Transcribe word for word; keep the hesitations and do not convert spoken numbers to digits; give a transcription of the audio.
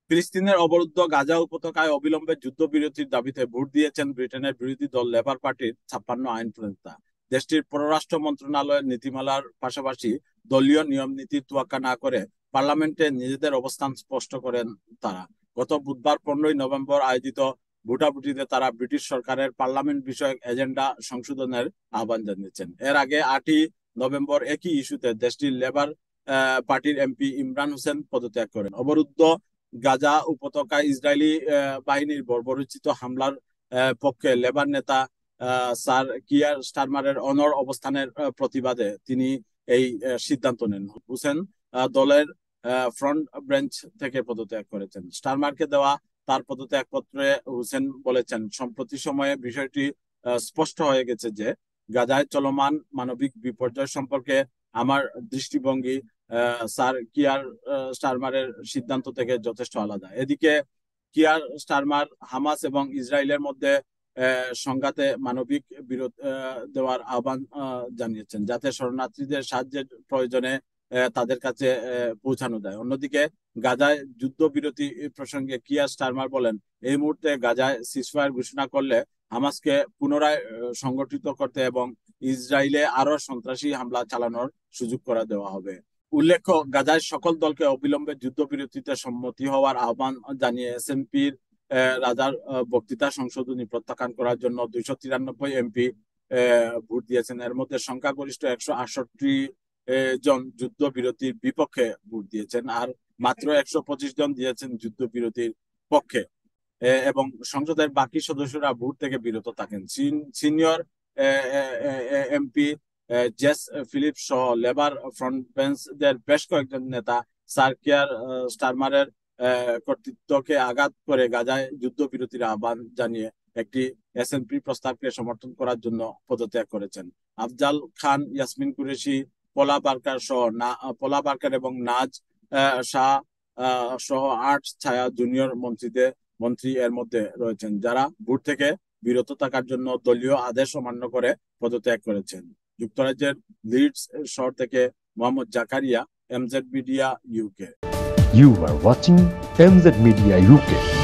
ফিলিস্তিনের অবরুদ্ধ গাজা উপত্যকায় অবিলম্বে যুদ্ধবিরতির দাবিতে ভোট দিয়েছেন ব্রিটেনের বিরোধী দল লেবার পার্টির ছাপ্পান্ন আইন প্রণেতা। দেশটির পররাষ্ট্র মন্ত্রণালয়ের নীতিমালার পাশাপাশি দলীয় নিয়ম নীতির তোয়াক্কা না করে পার্লামেন্টে নিজেদের অবস্থান স্পষ্ট করেন তারা। গত বুধবার পনেরোই নভেম্বর আয়োজিত ভোটাভুটিতে তারা ব্রিটিশ সরকারের পার্লামেন্ট বিষয়ক এজেন্ডা সংশোধনের আহ্বান জানিয়েছেন। এর আগে আটই নভেম্বর একই ইস্যুতে দেশটির লেবার পার্টির এমপি ইমরান হোসেন পদত্যাগ করেন। অবরুদ্ধ গাজা উপত্যকায় ইসরায়েলি বাহিনীর বর্বরোচিত হামলার পক্ষে লেবার নেতা স্যার কিয়ার স্টারমারের অনড় অবস্থানের প্রতিবাদে তিনি এই সিদ্ধান্ত নেন। হোসেন দলের ফ্রন্ট বেঞ্চ থেকে পদত্যাগ করেছেন। স্টারমারকে দেওয়া তার পদত্যাগপত্রে হোসেন বলেছেন, সম্প্রতি সময়ে বিষয়টি স্পষ্ট হয়ে গেছে যে গাজায় চলমান মানবিক বিপর্যয় সম্পর্কে আমার দৃষ্টিভঙ্গি স্যার কিয়ার স্টারমারের সিদ্ধান্ত থেকে যথেষ্ট আলাদা। এদিকে কিয়ার স্টারমার হামাস এবং ইসরায়েলের মধ্যে সংঘাতে মানবিক বিরোধ দেওয়ার আহ্বান জানিয়েছেন, যাতে শরণার্থীদের সাহায্যের প্রয়োজনে তাদের কাছে পৌঁছানো যায়। অন্যদিকে গাজায় যুদ্ধবিরতি প্রসঙ্গে কিয়ার স্টারমার বলেন, এই মুহূর্তে গাজায় সিজফায়ার ঘোষণা করলে হামাসকে পুনরায় সংগঠিত করতে এবং ইসরায়েলে আরো সন্ত্রাসী হামলা চালানোর সুযোগ করে দেওয়া হবে। উল্লেখ্য, গাজায় সকল দলকে অবিলম্বে যুদ্ধবিরতিতে সম্মতি হওয়ার আহ্বান জানিয়ে এসএনপির রাজার বক্তৃতা সংশোধনী প্রত্যাখ্যান করার জন্য দুইশো তিরানব্বই এমপি ভোট দিয়েছেন। এর মধ্যে সংখ্যাগরিষ্ঠ একশো আটষট্টি জন যুদ্ধবিরতির বিপক্ষে ভোট দিয়েছেন আর মাত্র একশো পঁচিশ জন দিয়েছেন যুদ্ধবিরতির পক্ষে, এবং সংসদের বাকি সদস্যরা ভোট থেকে বিরত থাকেন। সিনিয়র এমপি জেস ফিলিপ সহ লেবার ফ্রন্ট বেঞ্চদের বেশ কয়েকজন নেতা স্যার কিয়ার স্টারমারের কর্তৃত্বকে আঘাত করে গাজায় যুদ্ধবিরতির আহ্বান জানিয়ে একটি এসএনপি প্রস্তাবকে সমর্থন করার জন্য পদত্যাগ করেছেন। আফজাল খান, ইয়াসমিন কুরেশি, পোলা বার্কার সহ না পোলা বার্কার এবং নাজ শাহ সহ আট ছায়া জুনিয়র মন্ত্রীদের মন্ত্রী এর মধ্যে রয়েছেন, যারা ভোট থেকে বিরত থাকার জন্য দলীয় আদেশ অমান্য করে পদত্যাগ করেছেন। যুক্তরাজ্যের লিডস শহর থেকে Mohammad Zakaria, MZ media UK. You are watching M Z Media U K.